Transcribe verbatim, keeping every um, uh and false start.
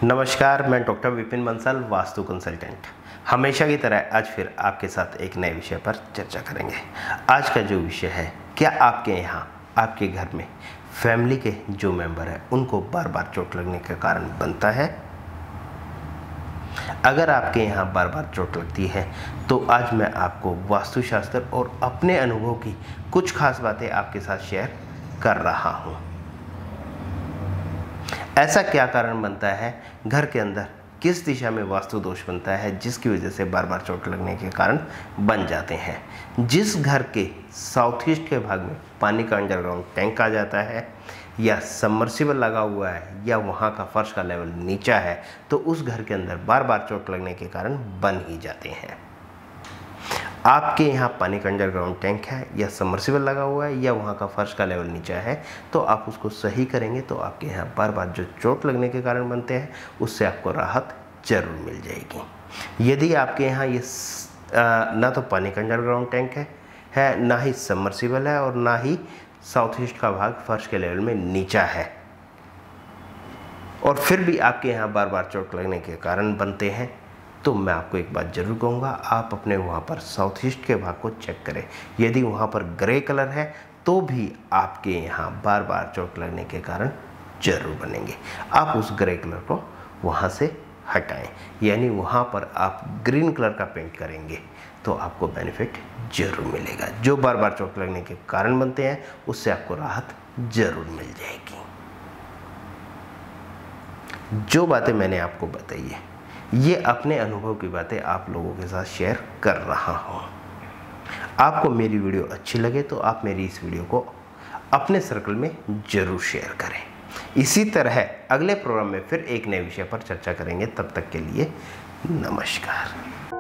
नमस्कार, मैं doctor Vipin Bansal, vastu consultant. हमेशा की तरह आज फिर आपके साथ एक नए विषय पर चर्चा करेंगे। आज का जो विषय है, क्या आपके यहाँ आपके घर में फैमिली के जो मेंबर हैं उनको बार बार चोट लगने का कारण बनता है? अगर आपके यहाँ बार बार चोट लगती है तो आज मैं आपको वास्तुशास्त्र और अपने अनुभव की कुछ खास बातें आपके साथ शेयर कर रहा हूँ। ऐसा क्या कारण बनता है, घर के अंदर किस दिशा में वास्तु दोष बनता है जिसकी वजह से बार बार चोट लगने के कारण बन जाते हैं। जिस घर के साउथ ईस्ट के भाग में पानी का अंडरग्राउंड टैंक आ जाता है या सबमर्सिबल लगा हुआ है या वहाँ का फर्श का लेवल नीचा है तो उस घर के अंदर बार बार चोट लगने के कारण बन ही जाते हैं। आपके यहाँ पानी का अंडरग्राउंड टैंक है या सबमर्सिबल लगा हुआ है या वहाँ का फर्श का लेवल नीचा है तो आप उसको सही करेंगे तो आपके यहाँ बार बार जो चोट लगने के कारण बनते हैं उससे आपको राहत जरूर मिल जाएगी। यदि आपके यहाँ ये ना तो पानी का अंडरग्राउंड टैंक है, है ना ही सबमर्सिबल है और ना ही साउथ ईस्ट का भाग फर्श के लेवल में नीचा है और फिर भी आपके यहाँ बार बार चोट लगने के कारण बनते हैं, तो मैं आपको एक बात ज़रूर कहूँगा, आप अपने वहाँ पर साउथ ईस्ट के भाग को चेक करें। यदि वहाँ पर ग्रे कलर है तो भी आपके यहाँ बार बार चोट लगने के कारण जरूर बनेंगे। आप उस ग्रे कलर को वहाँ से हटाएं, यानी वहाँ पर आप ग्रीन कलर का पेंट करेंगे तो आपको बेनिफिट जरूर मिलेगा। जो बार बार चोट लगने के कारण बनते हैं उससे आपको राहत जरूर मिल जाएगी। जो बातें मैंने आपको बताई है ये अपने अनुभव की बातें आप लोगों के साथ शेयर कर रहा हूँ। आपको मेरी वीडियो अच्छी लगे तो आप मेरी इस वीडियो को अपने सर्कल में ज़रूर शेयर करें। इसी तरह अगले प्रोग्राम में फिर एक नए विषय पर चर्चा करेंगे। तब तक के लिए नमस्कार।